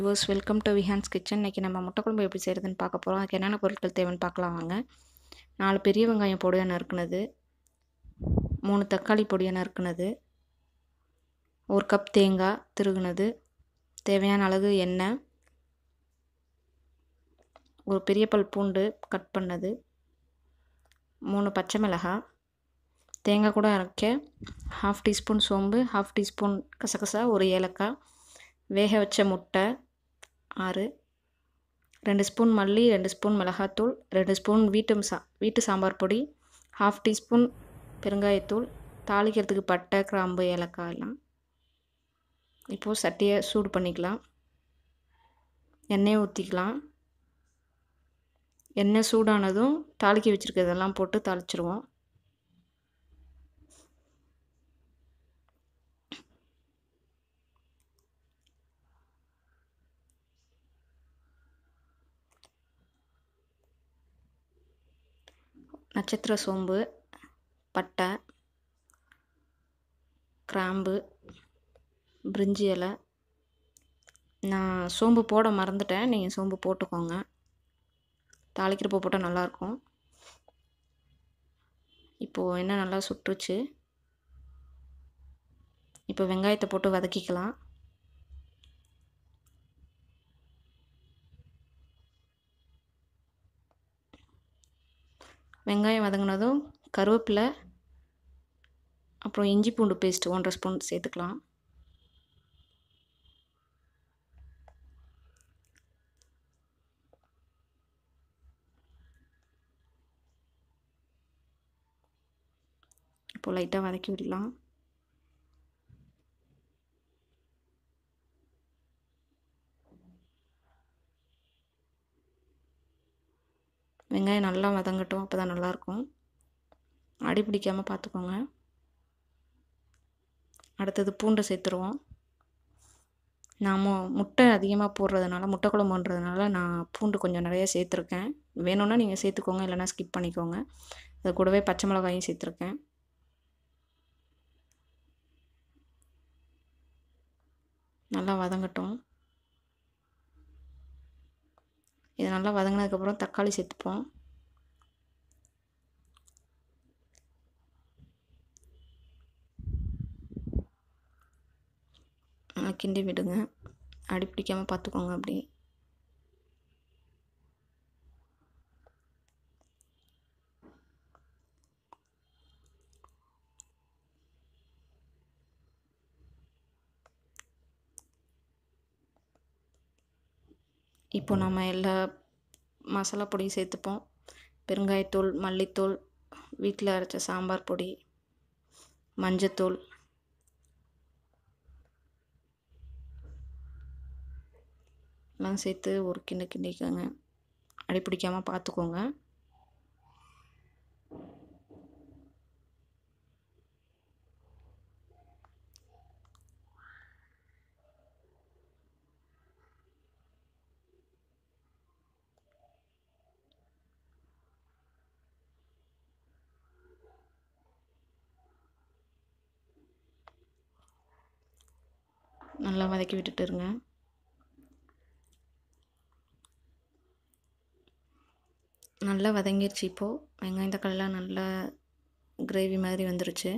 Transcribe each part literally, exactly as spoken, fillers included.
Viewers, welcome to Vihaan's kitchen. இன்றைக்கி நம்ம முட்டை குழம்பு எப்படி செய்கிறதுன்னு பார்க்க போகிறோம். அதுக்கு என்னென்ன பொருட்கள் தேவைன்னு பார்க்கலாம் வாங்க. நாலு பெரிய வெங்காயம் பொடியாக நறுக்குனது, மூணு தக்காளி பொடியாக நறுக்குனது, ஒரு கப் தேங்காய் திருகுனது, தேவையான அளவு எண்ணெய், ஒரு பெரிய பல் பூண்டு கட் பண்ணது, மூணு பச்சை மிளகாய், தேங்காய் கூட அரைக்க ஹாஃப் டீஸ்பூன் சோம்பு, ஹாஃப் டீஸ்பூன் கசகசா, ஒரு ஏலக்காய், வேக வச்ச முட்டை ஆறு, ரெண்டு ஸ்பூன் மல்லி, ரெண்டு ஸ்பூன் மிளகாத்தூள், ரெண்டு ஸ்பூன் வீட்டு சா வீட்டு சாம்பார் பொடி, ஹாஃப் டீஸ்பூன் பெருங்காயத்தூள், தாளிக்கிறதுக்கு பட்டை கிராம்பு ஏலக்காய் எல்லாம். இப்போது சட்டியை சூடு பண்ணிக்கலாம். எண்ணெயை ஊற்றிக்கலாம். எண்ணெய் சூடானதும் தாளிக்க வச்சுருக்கிறதெல்லாம் போட்டு தாளிச்சிருவோம். நட்சத்திர சோம்பு, பட்டை, கிராம்பு, பிரிஞ்சி இலை. நான் சோம்பு போட மறந்துட்டேன், நீங்கள் சோம்பு போட்டுக்கோங்க. தாளிக்கிறப்போ போட்டால் நல்லாயிருக்கும். இப்போது எண்ணெய் நல்லா சுட்டுருச்சு. இப்போ வெங்காயத்தை போட்டு வதக்கிக்கலாம். வெங்காயம் வதங்கினதும் கருவேப்பிலை, அப்புறம் இஞ்சி பூண்டு பேஸ்ட்டு ஒன்றரை ஸ்பூன் சேர்த்துக்கலாம். இப்போ லைட்டாக வதக்கி விடலாம். வெங்காயம் நல்லா வதங்கட்டும், அப்போ தான் நல்லாயிருக்கும். அடி பிடிக்காமல் பார்த்துக்கோங்க. அடுத்தது பூண்டை சேர்த்துருவோம். நாம் முட்டை அதிகமாக போடுறதுனால, முட்டை குழம்புன்றதுனால நான் பூண்டு கொஞ்சம் நிறைய சேர்த்துருக்கேன். வேணும்னா நீங்கள் சேர்த்துக்கோங்க, இல்லைனா ஸ்கிப் பண்ணிக்கோங்க. அது கூடவே பச்சை மிளகாயும் சேர்த்துருக்கேன். நல்லா வதங்கட்டும். இது நல்லா வதங்கினதுக்கப்புறம் தக்காளி சேர்த்துப்போம். நல்லா கிண்டி விடுங்க. அடி பிடிக்காமல் பார்த்துக்கோங்க. அப்படி இப்போ நம்ம எல்லா மசாலா பொடியும் சேர்த்துப்போம். பெருங்காயத்தூள், மல்லித்தூள், வீட்டில் அரைச்ச சாம்பார் பொடி, மஞ்சத்தூள், எல்லாம் சேர்த்து ஒரு கிண்டு கிண்டிக்கோங்க. அடி பிடிக்காமல் பார்த்துக்கோங்க. நல்லா வதக்கி விட்டுட்டு இருங்க. நல்லா வதங்கிடுச்சு. இப்போது வெங்காயம் தக்காளிலாம் நல்லா கிரேவி மாதிரி வந்துருச்சு.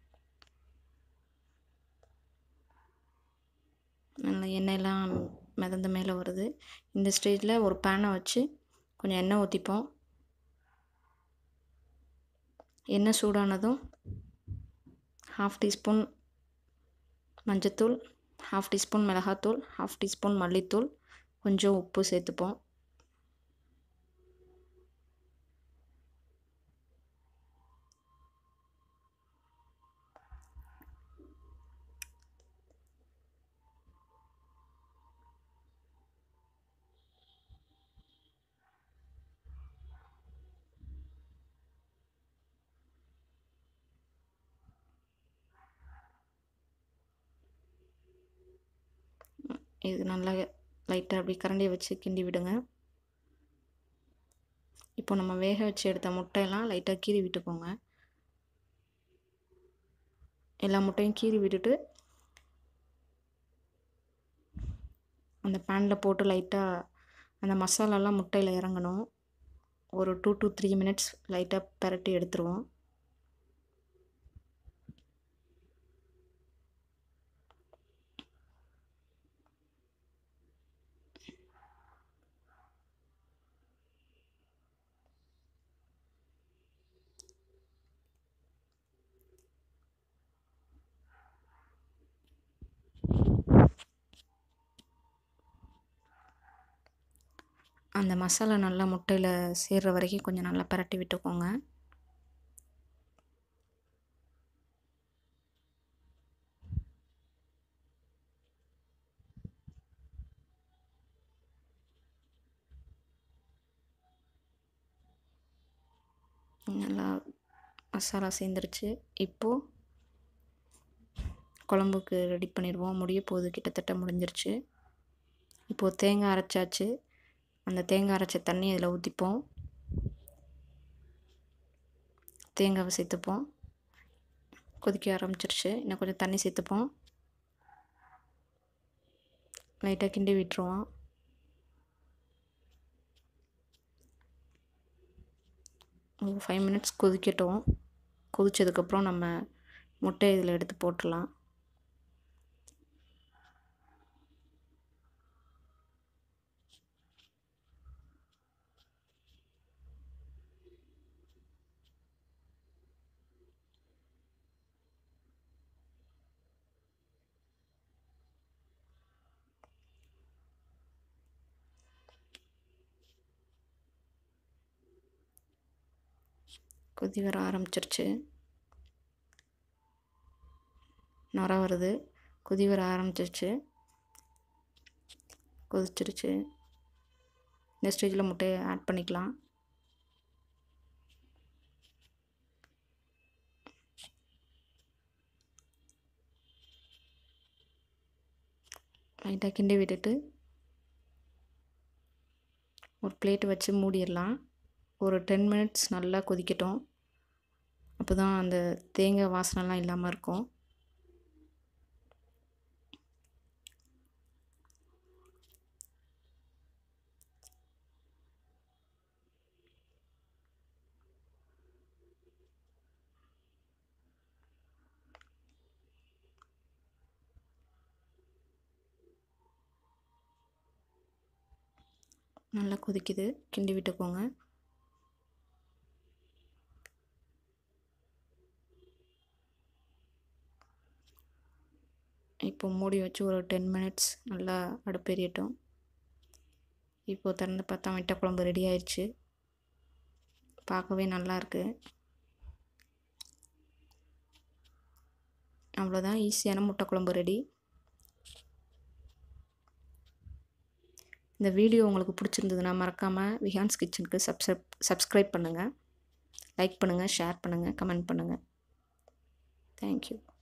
நல்லா எண்ணெயெல்லாம் மிதந்த மேலே வருது. இந்த ஸ்டேஜில் ஒரு பேனை வச்சு கொஞ்சம் எண்ணெய் ஊற்றிப்போம். எண்ணெய் சூடானதும் ஹாஃப் டீஸ்பூன் மஞ்சத்தூள், ஹாஃப் டீஸ்பூன் மிளகாத்தூள், ஹாஃப் டீஸ்பூன் மல்லித்தூள், கொஞ்சம் உப்பு சேர்த்துப்போம். இது நல்லா லைட்டாக அப்படி கரண்டியை வச்சு கிண்டி விடுங்க. இப்போ நம்ம வேக வச்சு எடுத்த முட்டையெல்லாம் லைட்டாக கீறி விட்டுக்கோங்க. எல்லா முட்டையும் கீறி விட்டுட்டு அந்த பேனில் போட்டு லைட்டாக அந்த மசாலாலாம் முட்டையில் இறங்கணும். ஒரு டூ டு த்ரீ மினிட்ஸ் லைட்டாக பரட்டி எடுத்துருவோம். அந்த மசாலா நல்லா முட்டையில் சேர்கிற வரைக்கும் கொஞ்சம் நல்லா பரட்டி விட்டுக்கோங்க. நல்லா மசாலா சேர்ந்துருச்சு. இப்போது குழம்புக்கு ரெடி பண்ணிடுவோம். முடிய போகுது, கிட்டத்தட்ட முடிஞ்சிருச்சு. இப்போது தேங்காய் அரைச்சாச்சு. அந்த தேங்காய் அரைச்ச தண்ணி இதில் ஊற்றிப்போம். தேங்காவை சேர்த்துப்போம். கொதிக்க ஆரம்பிச்சிருச்சு. இன்னும் கொஞ்சம் தண்ணி சேர்த்துப்போம். லைட்டாக கிண்டி விட்டுருவோம். ஒரு ஃபைவ் மினிட்ஸ் கொதிக்கட்டும். கொதித்ததுக்கப்புறம் நம்ம முட்டையை இதில் எடுத்து போட்டுடலாம். கொதி வர ஆரம்பிச்சிருச்சு. நுர வருது. கொதி வர ஆரம்பிச்சிருச்சு. கொதிச்சிருச்சு. இந்த ஸ்டேஜில் முட்டையை ஆட் பண்ணிக்கலாம். லைட்டாக கிண்டி விட்டுட்டு ஒரு பிளேட் வச்சு மூடிடலாம். ஒரு டென் மினிட்ஸ் நல்லா கொதிக்கட்டும். அப்போ தான் அந்த தேங்காய் வாசனைலாம் இல்லாமல் இருக்கும். நல்லா கொதிக்குது. கிண்டி விட்டுக்கோங்க. இப்போ மூடி வச்சு ஒரு டென் மினிட்ஸ் நல்லா அடுப்பெரியட்டும். இப்போ திறந்து பார்த்தா முட்டை குழம்பு ரெடி ஆயிடுச்சு. பார்க்கவே நல்லாயிருக்கு. அவ்வளோதான், ஈஸியான முட்டை குழம்பு ரெடி. இந்த வீடியோ உங்களுக்கு பிடிச்சிருந்ததுன்னா மறக்காமல் விஹான்ஸ் கிச்சனுக்கு சப்ஸ்கிரைப் சப்ஸ்கிரைப் பண்ணுங்கள். லைக் பண்ணுங்கள், ஷேர் பண்ணுங்கள், கமெண்ட் பண்ணுங்கள். தேங்க்யூ.